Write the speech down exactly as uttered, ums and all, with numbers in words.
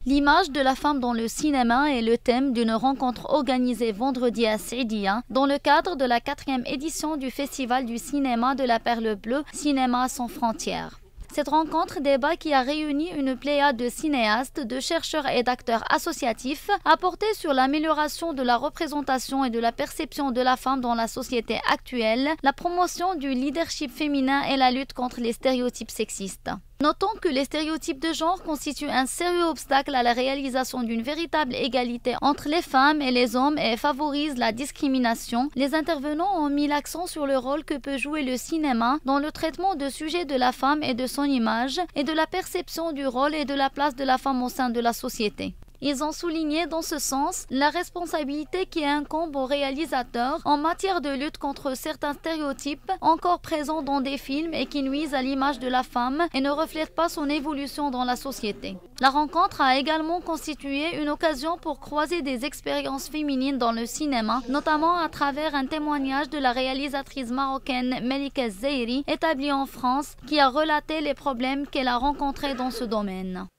L'image de la femme dans le cinéma est le thème d'une rencontre organisée vendredi à Saïdia dans le cadre de la quatrième édition du Festival du cinéma de la Perle Bleue, Cinéma sans frontières. Cette rencontre débat qui a réuni une pléiade de cinéastes, de chercheurs et d'acteurs associatifs a porté sur l'amélioration de la représentation et de la perception de la femme dans la société actuelle, la promotion du leadership féminin et la lutte contre les stéréotypes sexistes. Notons que les stéréotypes de genre constituent un sérieux obstacle à la réalisation d'une véritable égalité entre les femmes et les hommes et favorisent la discrimination. Les intervenants ont mis l'accent sur le rôle que peut jouer le cinéma dans le traitement de sujets de la femme et de son image et de la perception du rôle et de la place de la femme au sein de la société. Ils ont souligné dans ce sens la responsabilité qui incombe aux réalisateurs en matière de lutte contre certains stéréotypes encore présents dans des films et qui nuisent à l'image de la femme et ne reflètent pas son évolution dans la société. La rencontre a également constitué une occasion pour croiser des expériences féminines dans le cinéma, notamment à travers un témoignage de la réalisatrice marocaine Melika Zeiri, établie en France, qui a relaté les problèmes qu'elle a rencontrés dans ce domaine.